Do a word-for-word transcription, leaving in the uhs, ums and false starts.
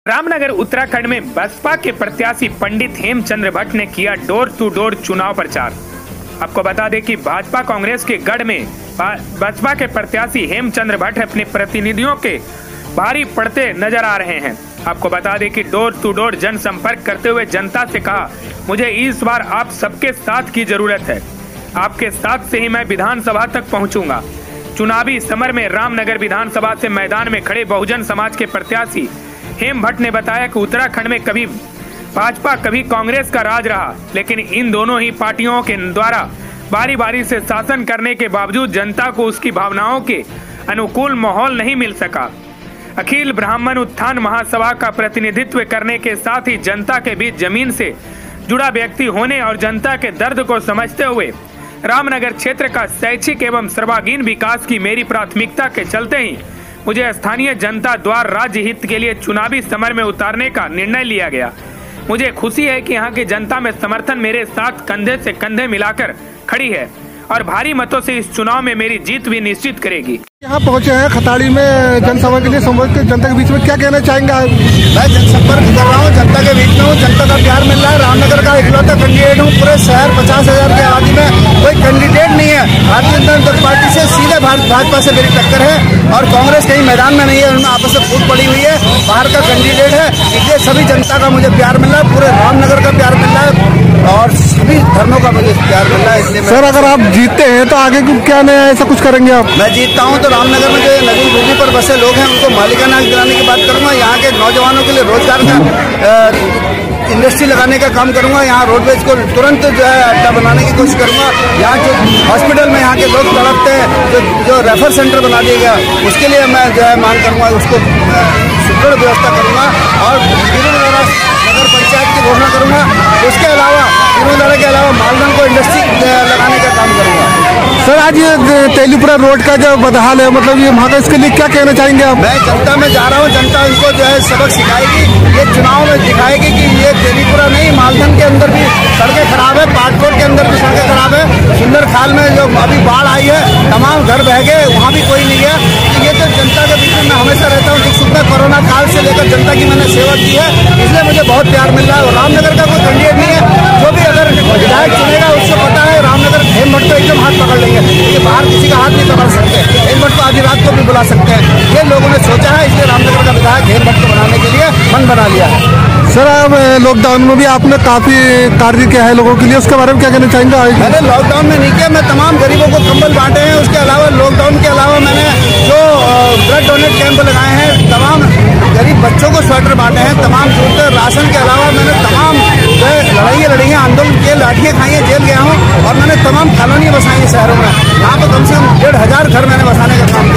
रामनगर उत्तराखंड में बसपा के प्रत्याशी पंडित हेमचंद्र भट्ट ने किया डोर टू डोर चुनाव प्रचार। आपको बता दें कि भाजपा कांग्रेस के गढ़ में बसपा के प्रत्याशी हेमचंद्र भट्ट अपने प्रतिनिधियों के भारी पड़ते नजर आ रहे हैं। आपको बता दें कि डोर टू डोर जनसंपर्क करते हुए जनता से कहा, मुझे इस बार आप सबके साथ की जरूरत है, आपके साथ से ही मैं विधानसभा तक पहुंचूंगा। चुनावी समर में रामनगर विधानसभा से मैदान में खड़े बहुजन समाज के प्रत्याशी हेम भट्ट ने बताया कि उत्तराखंड में कभी भाजपा कभी कांग्रेस का राज रहा, लेकिन इन दोनों ही पार्टियों के द्वारा बारी बारी से शासन करने के बावजूद जनता को उसकी भावनाओं के अनुकूल माहौल नहीं मिल सका। अखिल ब्राह्मण उत्थान महासभा का प्रतिनिधित्व करने के साथ ही जनता के बीच जमीन से जुड़ा व्यक्ति होने और जनता के दर्द को समझते हुए रामनगर क्षेत्र का शैक्षिक एवं सर्वांगीण विकास की मेरी प्राथमिकता के चलते ही मुझे स्थानीय जनता द्वारा राज्य हित के लिए चुनावी समर में उतारने का निर्णय लिया गया। मुझे खुशी है कि यहाँ की जनता में समर्थन मेरे साथ कंधे से कंधे मिलाकर खड़ी है और भारी मतों से इस चुनाव में मेरी जीत भी निश्चित करेगी। यहाँ पहुँचे हैं खताड़ी में जनसभा के लिए, संबोधित जनता के बीच में क्या कहना चाहेंगे? मैं जनसंपर्क कर रहा हूँ, जनता के बीच में हूँ, जनता का प्यार मिल रहा है। रामनगर का इकलौता कैंडिडेट हूँ, पूरे शहर पचास हजार की आबादी में कोई कैंडिडेट नहीं है। भारतीय जनता पार्टी से सीधे भाजपा से मेरी टक्कर है और कांग्रेस कहीं मैदान में नहीं है, उनमें आपस में फूट पड़ी हुई है। बाहर का कैंडिडेट है, इसलिए सभी जनता का मुझे प्यार मिल रहा है, पूरे रामनगर का प्यार मिल रहा है और सभी धर्मों का मुझे प्यार मिल रहा है। इसलिए सर, अगर आप जीतते हैं तो आगे क्या नया ऐसा कुछ करेंगे आप? मैं जीतता हूँ तो रामनगर में जो नदी भूमि पर बसे लोग हैं उनको मालिकाना हक दिलाने की बात करूंगा। यहाँ के नौजवानों के लिए रोजगार का इंडस्ट्री लगाने का काम करूंगा। यहाँ रोडवेज को तुरंत जो है अड्डा बनाने की कोशिश करूंगा। यहाँ जो हॉस्पिटल में यहाँ के लोग तड़पते हैं, जो जो रेफर सेंटर बना दिया गया, उसके लिए मैं जो है मांग करूंगा, उसको सुदृढ़ व्यवस्था करूंगा और नगर पंचायत की घोषणा करूंगा। उसके अलावा तीनों के अलावा मालदन को इंडस्ट्री लगाने का काम करूंगा। सर, आज ये तेलीपुरा रोड का जो बदहाल है, मतलब ये वहाँ का, इसके लिए क्या कहना चाहेंगे आप? मैं जनता में जा रहा हूँ, जनता इनको जो है सबक सिखाएगी, ये चुनाव में दिखाएगी कि ये तेलीपुरा नहीं, मालदन के अंदर भी सड़कें खराब है, पाटकोट के अंदर भी सड़कें खराब है, सुंदर खाल में जो अभी बाढ़ आई है, तमाम घर बह गए, वहाँ भी कोई नहीं है। ये तो जनता के बीच में मैं हमेशा रहता हूँ, दुख सुख में कोरोना काल से लेकर जनता की मैंने सेवा की है, इसलिए मुझे बहुत प्यार मिल रहा है। और रामनगर का कोई कैंडिडेट नहीं है, जो भी अगर विधायक चुनेगा उसको पता है रामनगर हेम भट्ट को एकदम हाथ पकड़ लेंगे, ये बाहर किसी का हाथ नहीं पकड़ सकते। हेम भट्ट को आधी रात को भी बुला सकते हैं, ये लोगों ने सोचा है, इसलिए रामनगर का विधायक हेम भट्ट को बनाने के लिए मन बना लिया है। सर, अब लॉकडाउन में भी आपने काफी कार्य किया है लोगों के लिए, उसके बारे में क्या कहना चाहेंगे? मैंने लॉकडाउन में नहीं किया, मैं तमाम गरीबों को कंबल बांटे हैं। उसके अलावा लॉकडाउन के अलावा मैंने जो ब्लड डोनेट कैंप लगाए हैं, तमाम गरीब बच्चों को स्वेटर बांटे हैं, तमाम जरूरत राशन के अलावा मैंने तमाम जो है लड़ाइयाँ लड़ी हैं, आंदोलन किए, लाठियाँ खाई हैं, जेल गया हूँ और मैंने तमाम कॉलोनियाँ बसाई हैं शहरों में। यहाँ पर कम से कम डेढ़ हजार घर मैंने बसाने का काम